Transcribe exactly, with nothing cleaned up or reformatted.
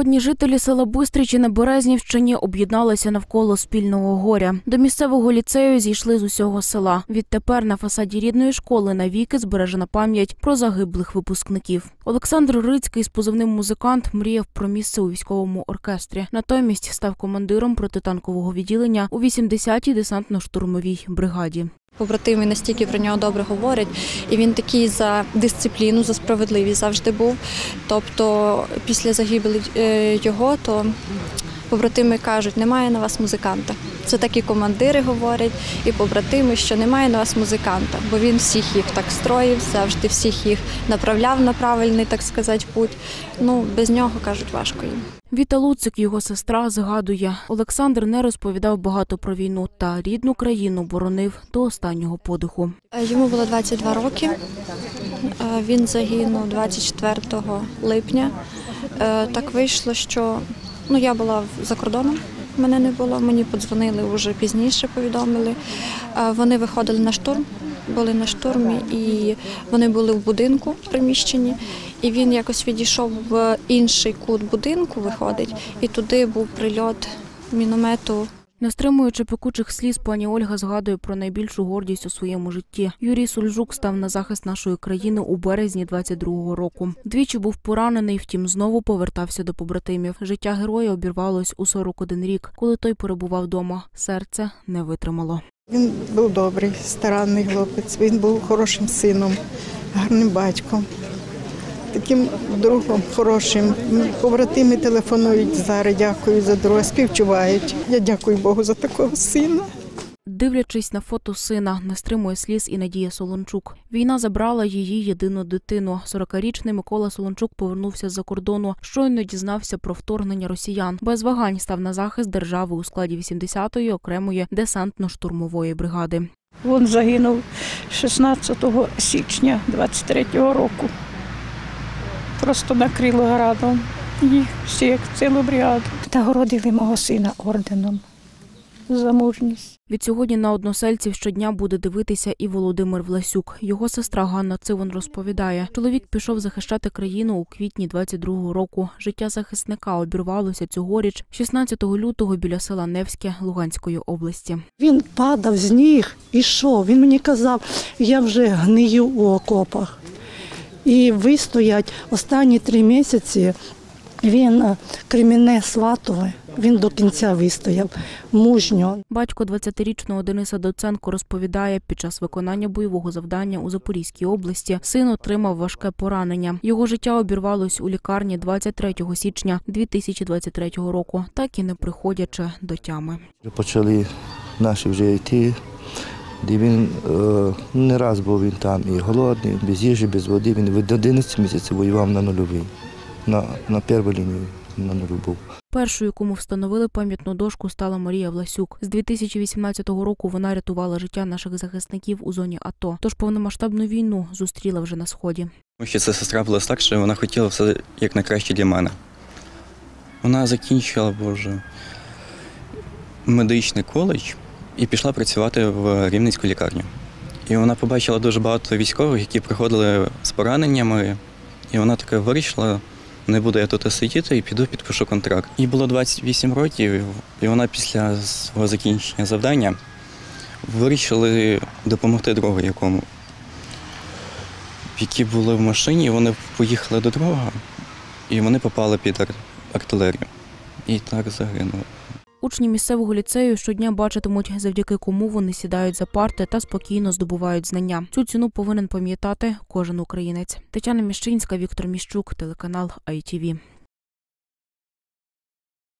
Сьогодні жителі села Бистричі на Березнівщині об'єдналися навколо спільного горя. До місцевого ліцею зійшли з усього села. Відтепер на фасаді рідної школи навіки збережена пам'ять про загиблих випускників. Олександр Рицький з позивним «Музикант» мріяв про місце у військовому оркестрі. Натомість став командиром протитанкового відділення у вісімдесятій десантно-штурмовій бригаді. Побратими настільки про нього добре говорять, і він такий за дисципліну, за справедливість завжди був. Тобто після загибелі його, то побратими кажуть, немає на вас музиканта. Це так і командири говорять, і побратими, що немає на вас музиканта, бо він всіх їх так строїв, завжди всіх їх направляв на правильний, так сказати, путь. Ну, без нього, кажуть, важко їм. Віта Луцик, його сестра, згадує, Олександр не розповідав багато про війну та рідну країну боронив до останнього подиху. Йому було двадцять два роки, він загинув двадцять четвертого липня. Так вийшло, що ну, я була за кордоном, мене не було, мені подзвонили вже пізніше, повідомили. Вони виходили на штурм, були на штурмі, і вони були в будинку в приміщенні. І він якось відійшов в інший кут будинку, виходить, і туди був прильот міномету. Не стримуючи пекучих сліз, пані Ольга згадує про найбільшу гордість у своєму житті. Юрій Сульжук став на захист нашої країни у березні двадцять другого року. Двічі був поранений, втім знову повертався до побратимів. Життя героя обірвалось у сорок один рік, коли той перебував вдома. Серце не витримало. Він був добрий, старанний хлопець, він був хорошим сином, гарним батьком. Таким другом хорошим. Побратими телефонують зараз, дякую за друга, співчувають. Я дякую Богу за такого сина. Дивлячись на фото сина, не стримує сліз і Надія Солончук. Війна забрала її єдину дитину. сорокарічний Микола Солончук повернувся з-за кордону, щойно дізнався про вторгнення росіян. Без вагань став на захист держави у складі вісімдесятої окремої десантно-штурмової бригади. Він загинув шістнадцятого січня двадцять третього року. Просто накрило градом їх всі, як цілу бригаду. Нагородили мого сина орденом за мужність. Відсьогодні на односельців щодня буде дивитися і Володимир Власюк. Його сестра Ганна Цивон розповідає, чоловік пішов захищати країну у квітні двадцять другого року. Життя захисника обірвалося цьогоріч, шістнадцятого лютого біля села Невське Луганської області. Він падав з ніг, ішов. Він мені казав, я вже гнию у окопах. І вистоять останні три місяці, він Кремінне Сватове, він до кінця вистояв, мужньо. Батько двадцятирічного Дениса Доценко розповідає, під час виконання бойового завдання у Запорізькій області син отримав важке поранення. Його життя обірвалось у лікарні двадцять третього січня дві тисячі двадцять третього року, так і не приходячи до тями. Почали наші вже йти. Де він е, не раз був він там і голодний, без їжі, без води. Він до одинадцяти місяців воював на нульовій, на, на першій лінії на нулю був. Першою, кому встановили пам'ятну дошку, стала Марія Власюк. З дві тисячі вісімнадцятого року вона рятувала життя наших захисників у зоні АТО. Тож повномасштабну війну зустріла вже на Сході. Тому що ця сестра була старша, вона хотіла все як найкраще для мене. Вона закінчила, боже, медичний коледж і пішла працювати в Рівненську лікарню. І вона побачила дуже багато військових, які приходили з пораненнями. І вона така вирішила, не буду я тут сидіти і піду підпишу контракт. Їй було двадцять вісім років, і вона після свого закінчення завдання вирішили допомогти другу якому. Які були в машині, вони поїхали до друга, і вони попали під артилерію. І так загинули. Учні місцевого ліцею щодня бачитимуть, завдяки кому вони сідають за парти та спокійно здобувають знання. Цю ціну повинен пам'ятати кожен українець. Тетяна Міщинська, Віктор Міщук, телеканал ай ті ві.